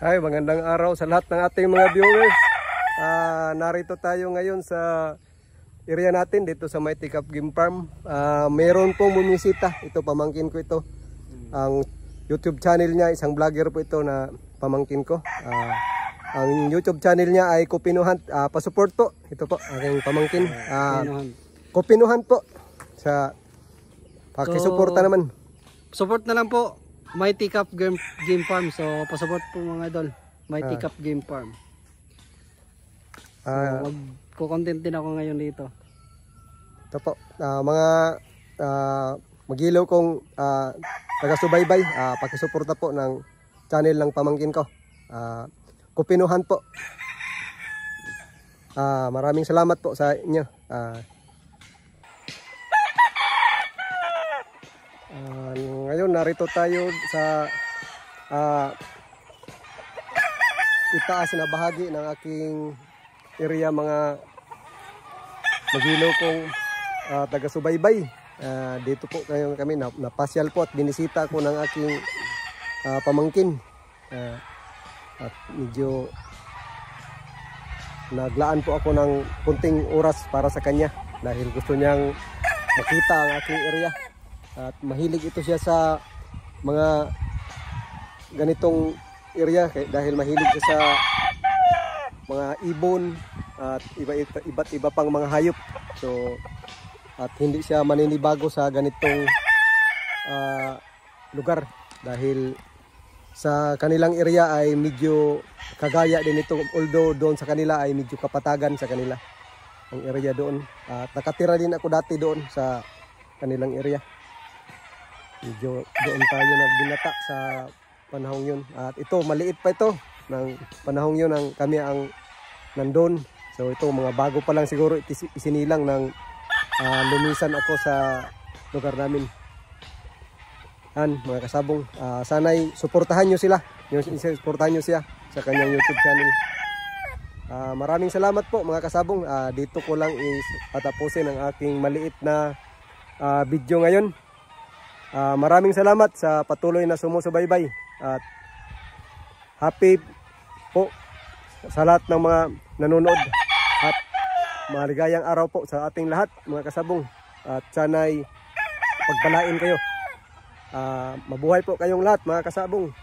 Hi, magandang araw sa lahat ng ating mga viewers. Narito tayo ngayon sa area natin dito sa Mighty Cup Game Farm. Meron pong bumisita. Ito, pamangkin ko ito. Ang YouTube channel niya, isang vlogger po ito na pamangkin ko. Ang YouTube channel niya ay Kopinuhan. Pasupport po. Ito po, aking pamangkin. Kopinuhan po. Sa pakisuporta naman. Support na lang po. Mighty Cup Game Farm. So, pasupport po mga idol. Mighty Cup Game Farm. So, magko-content din ako ngayon dito. Ito po. Mga magilaw kong taga-subaybay. Pakisuporta po ng channel ng pamangkin ko. Kopinuhan po. Maraming salamat po sa inyo. Ngayon narito tayo sa itaas na bahagi ng aking area, mga magilaw kong taga-subaybay. Dito po kami napasyal po at binisita ko ng aking pamangkin. At medyo naglaan po ako ng kunting oras para sa kanya dahil gusto niyang makita ang aking area. At mahilig ito siya sa mga ganitong area dahil mahilig siya sa mga ibon at iba't iba pang mga hayop. So, at hindi siya maninibago sa ganitong lugar dahil sa kanilang area ay medyo kagaya din ito, although doon sa kanila ay medyo kapatagan sa kanila ang area doon. At nakatira din ako dati doon sa kanilang area. Medyo doon tayo nagbinata sa panahong yun. At ito, maliit pa ito ng panahong yun ang kami ang nandun. So ito, mga bago pa lang siguro isinilang ng lumisan ako sa lugar namin. Mga kasabong, sana'y suportahan nyo sila. Suportahan nyo siya sa kanyang YouTube channel. Maraming salamat po mga kasabong. Dito ko lang patapusin ang aking maliit na video ngayon. Maraming salamat sa patuloy na sumusubaybay at happy po sa lahat ng mga nanonood at maligayang araw po sa ating lahat mga kasabong at sana'y pagpalain kayo. Mabuhay po kayong lahat mga kasabong.